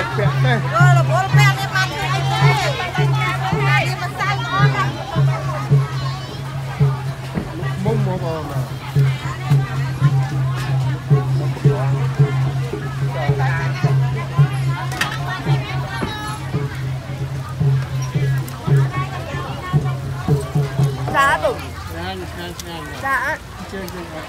bạch bẹt đây rồi là bố bẹt đi mặt cái anh đây đi mà sai ngon lắm mông mông mà giá đủ dạ chơi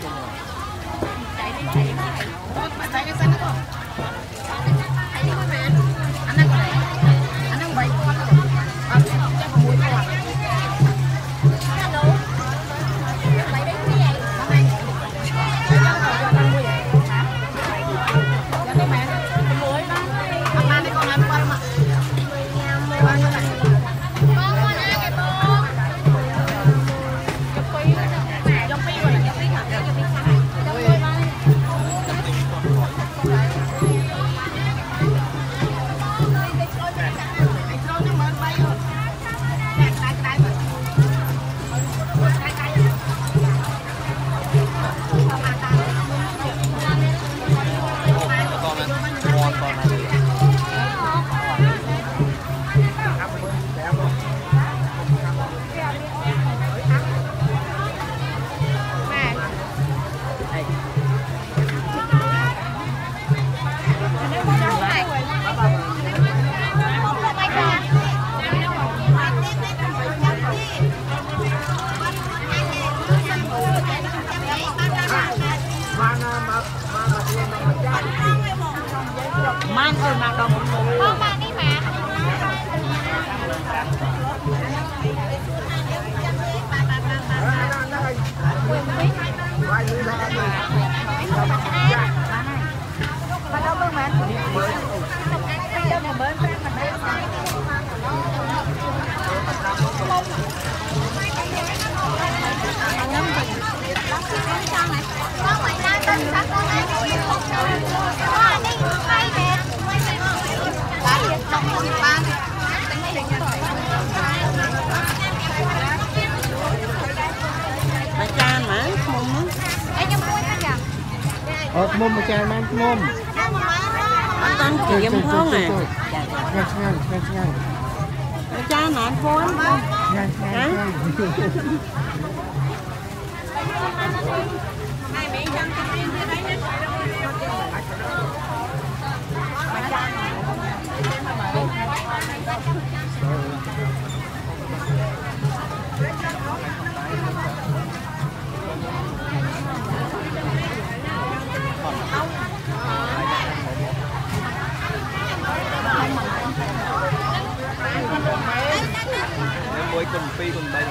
bạn thấy cái xanh đó không? Thấy cái mẹ anh đang bảy con chắc có muối con hello bảy đấy như vậy có anh dạ mẹ muối đó anh ăn đây con ăn qua mà bao nhiêu này con ăn cái bông dọc phi rồi dọc phi hả dọc phi hả dọc phi ba mang thôi mang đồng con mang đi mà mông mà chai mang mông anh tăng kiểm không này ngang cha nản phốn muối cùng phi cùng đây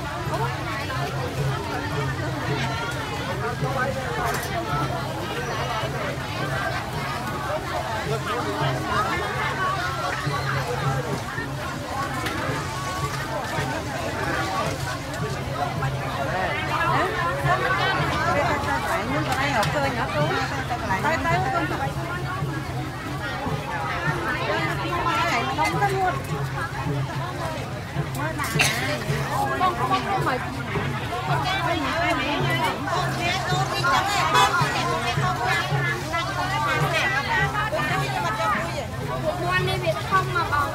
Quan đi Việt không mà bóng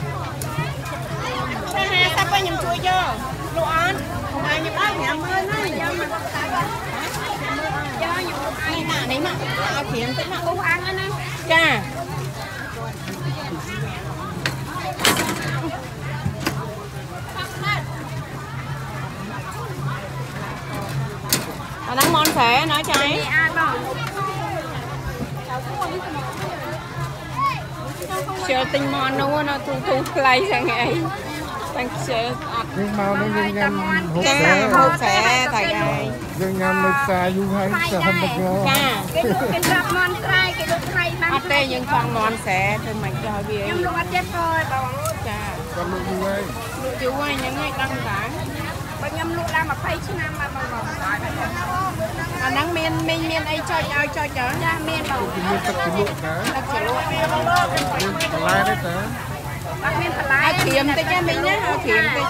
Thế ha, sao phải nhầm chui vô Lộ ăn Không ai nhầm ác nhầm ơn á Do nhầm ai nạ đấy mà Ao kiếm tới mà không ăn á nè Chà đang món phế nói cháy chờ tình mòn đâu nó thu play sang ngày đang chờ nhưng màu nó như ngăn hộp xẻ tại đây dương ngăn nơi xa du hay sợ không được ngon cái rạp mòn trai cái lúc hay mang tê nhưng con mòn xẻ thì mình cho bia nhưng lúc ăn chết thôi chà còn lụi du hay lụi chú ơi những ngày đăng tải bao nhâm lụi la mà phay chứ nam mà nắng miên ấy cho chở ra miên bảo miên tất cả lụi cá đặc chỉ lụi còn lai đấy tớ bắt miên thật lái khiếm tới cái mình nhé khiếm tới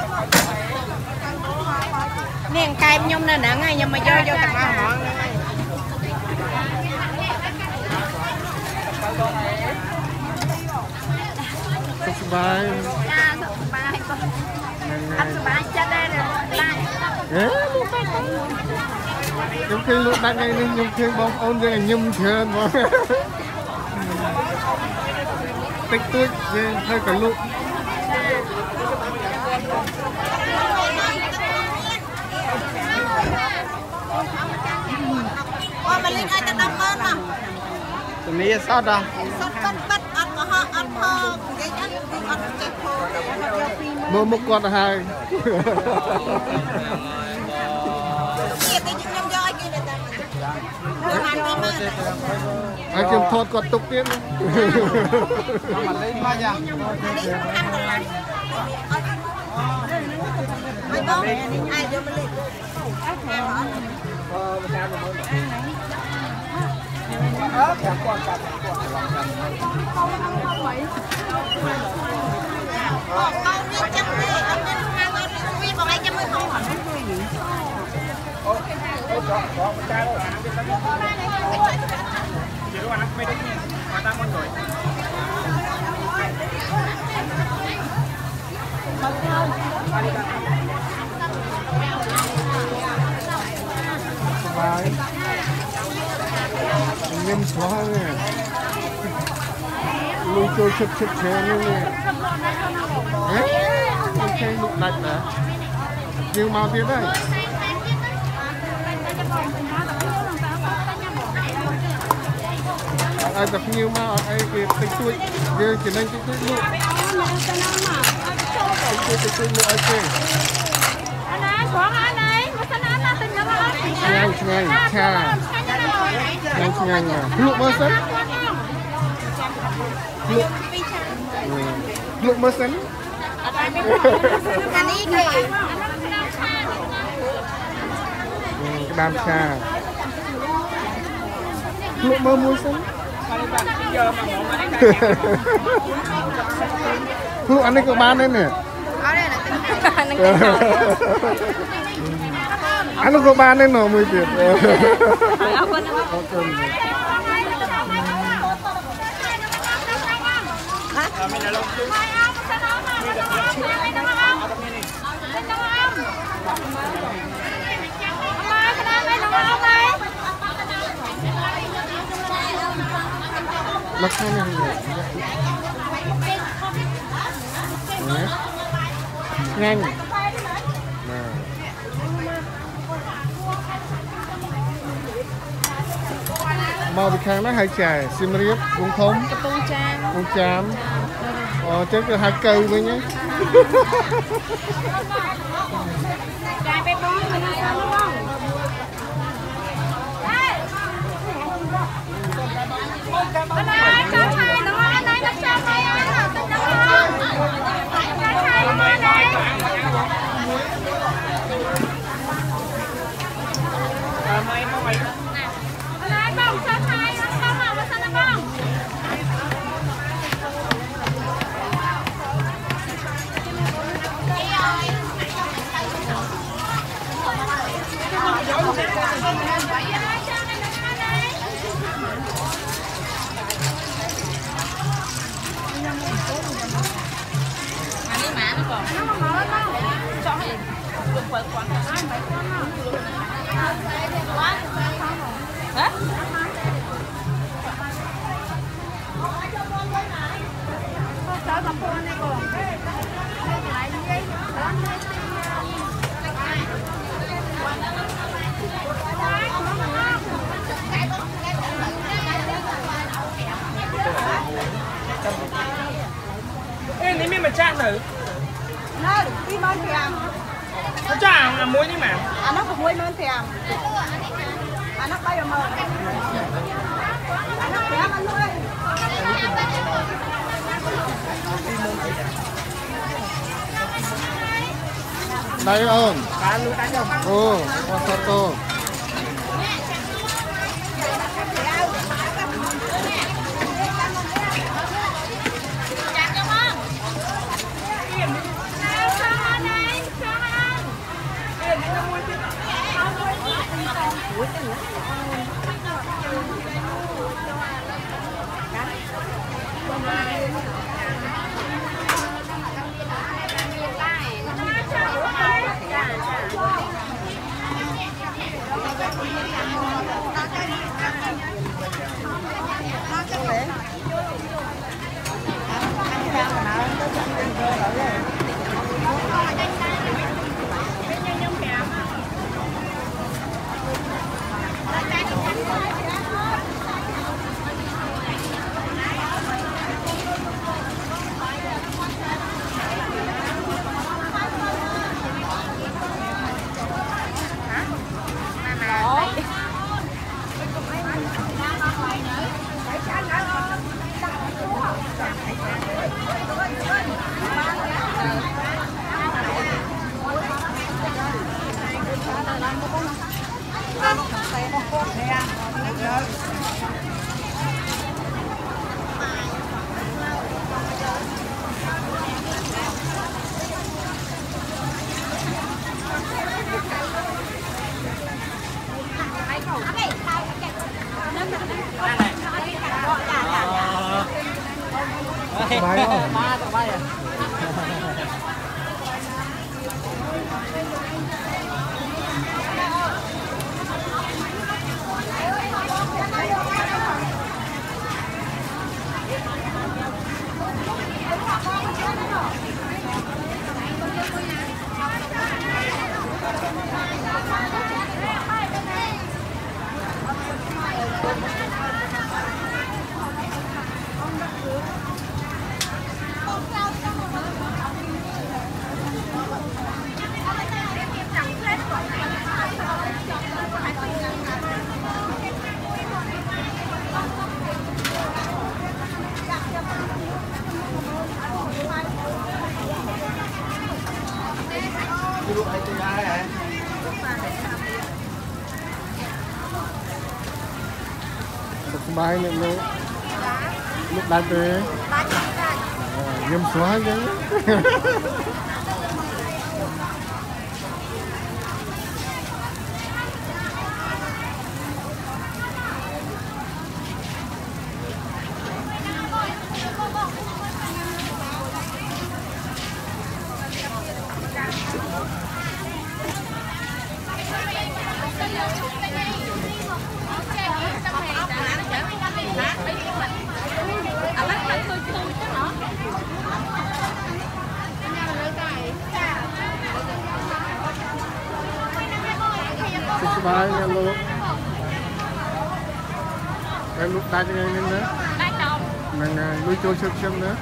nè cài nhung nè nè ngay nhưng mà do tặng họ สุขสบายจ้าสบายก็อันสบายจะได้เลยได้เอ๊ะยังเคยลูกได้ไงนี่ยังเคยบอกเอายังยิ้มเชิญบอกติ๊กตุ๊กยังให้กับลูกว่ามันเล่นไอ้จะดำเมินมาตัวนี้ซอดอ่ะสดปัดอัดมาฮะอัดพอเดี๋ยวอัดอัดเจ็บคอมือมุกกอดหายเกียรติยิ่งย่อยกินเลยแต่เรื่องนั้นไม่มาไอ้เก็บทอดกอดตุกเตี้ยนมันเล่นมาอย่างอันนี้ทำกันไรไม่ต้องไอ้เดี๋ยวมันเล่น เอาเนี่ยจังเลยเอาเนี่ยทำงานเอาวีบอกให้จะมือเขาหอนสบายยิ้มสวยเลยลูกโจชุดชุดเชนนี่เลยเอ๊ะโอเคลูกดัดนะยืมมาเพียได้ไอ้แบบยืมมาไอ้ติ๊กตุ๊กยืมกินนั่งติ๊กตุ๊กลูกติ๊กตุ๊กลูกไอ้เจ้ง่ายง่ายชาง่ายง่ายลูกมาสันลูกมาสันอันนี้คือกระดามชาลูกมามูสันลูกอันนี้ก็บ้านนั่นเนี่ยเอาเลยนะอันนี้ก็บ้านนั่นหน่อมือเปียกเอาคนนึงเอาคน ราคาไม่แพงเลยง่ายมาไปข้างนั้นหายใจซิมเรียบวงทมกระปุกจานวงจามเจ๊ก็หายเกลือเลยไงจานไปบ้องไปบ้องอันไหนจ้าชายน้องอันไหนน้องชายใครอ่ะเป็นน้องจ้าชายน้องอันไหนอะไรบ้องจ้าชายน้องชายมาวัฒนบ้องอันนี้หมาไม่บอกชอบให้ลูกเปิดก่อนฮะนี่ไม่มาจ้างหรือนั่นพี่มันเพียงเขาจ้างมุ้ยนี่มาอันนั้นผมไม่มันเพียงอันนั้นไปอยู่มั้งอันนั้นเพียงมันเลย đây ơn การรู้ได้ยัง ô con sốt tô បាយអស់មកទៅបាយបាយនេះលោកដាច់ទេខ្ញុំស្រួលអញ្ចឹង បាយលោកតែលោកដាច់ថ្ងៃនេះណាដាច់ដល់ហ្នឹងហើយលុយចូលឈឹកខ្ញុំណា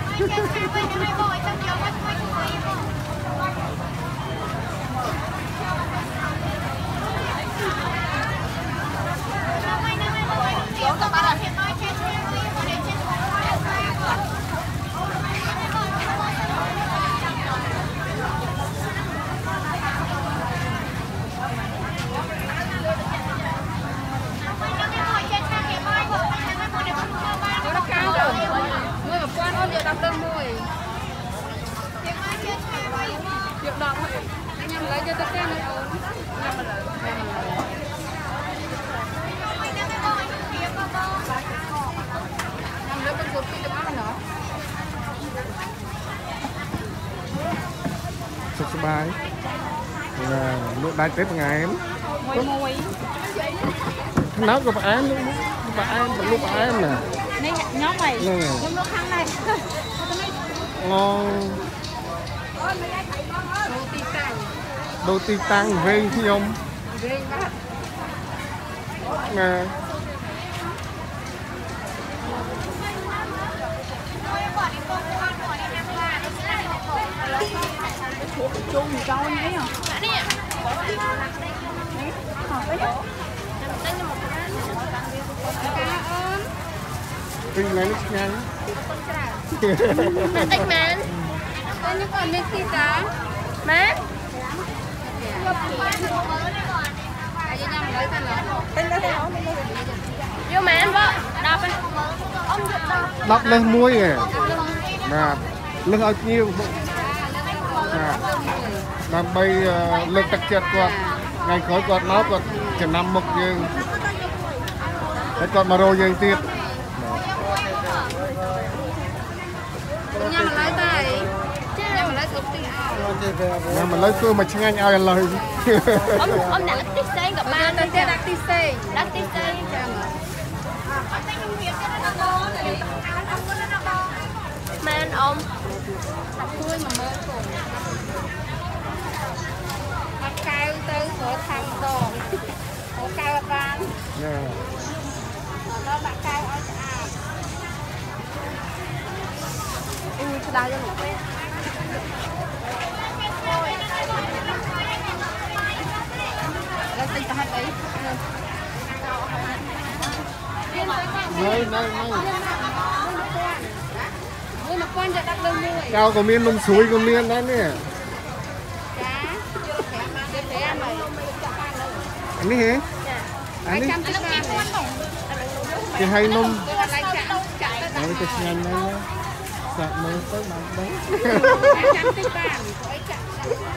សុខសប្បាយលោកដាច់ទេថ្ងៃemមួយណៅក៏ផ្អែមលោកផ្អែមលោកផ្អែមណានេះខ្ញុំហីខ្ញុំលោកខាងនេះដូរទីតាំងវែងខ្ញុំវែងបាទណាជុំចោលនេះនេះពីណានេះឆ្ងាញ់តិចមែនតែនេះក៏នេះទីតាមែនយកមែនបង10អ៊ំយក10លើសមួយឯងបាទលើសឲ្យភ្ញៀវដើម្បីលើកទឹកចិត្តគាត់ថ្ងៃក្រោយគាត់មកគាត់ចំណាំមុខយើងហើយគាត់មករកយើងទៀតញ៉ាំម្ល៉េះតែញ៉ាំម្ល៉េះគ្រប់ទីអស់ញ៉ាំម្ល៉េះគឺមកឆ្ងាញ់ឲ្យឥឡូវអ៊ំដាក់ទីផ្សេងក៏បានទៅទៀតដាក់ទីផ្សេងចាំមែនអ៊ំដាក់គួយមកមើលកូនបាត់កៅទៅស្រោខាងដងអូកៅអត់បានដល់បាក់កៅឲ្យស្អាតក្តៅយ៉ាងពេកแล้วติดให้ไปmột conจะดักเรื่องด้วยcao có miên nông suối có miên đó nè anh ấy hả anh ấy cái hay nông đấy cái nhanh đấy sạc mới tới bạn đấy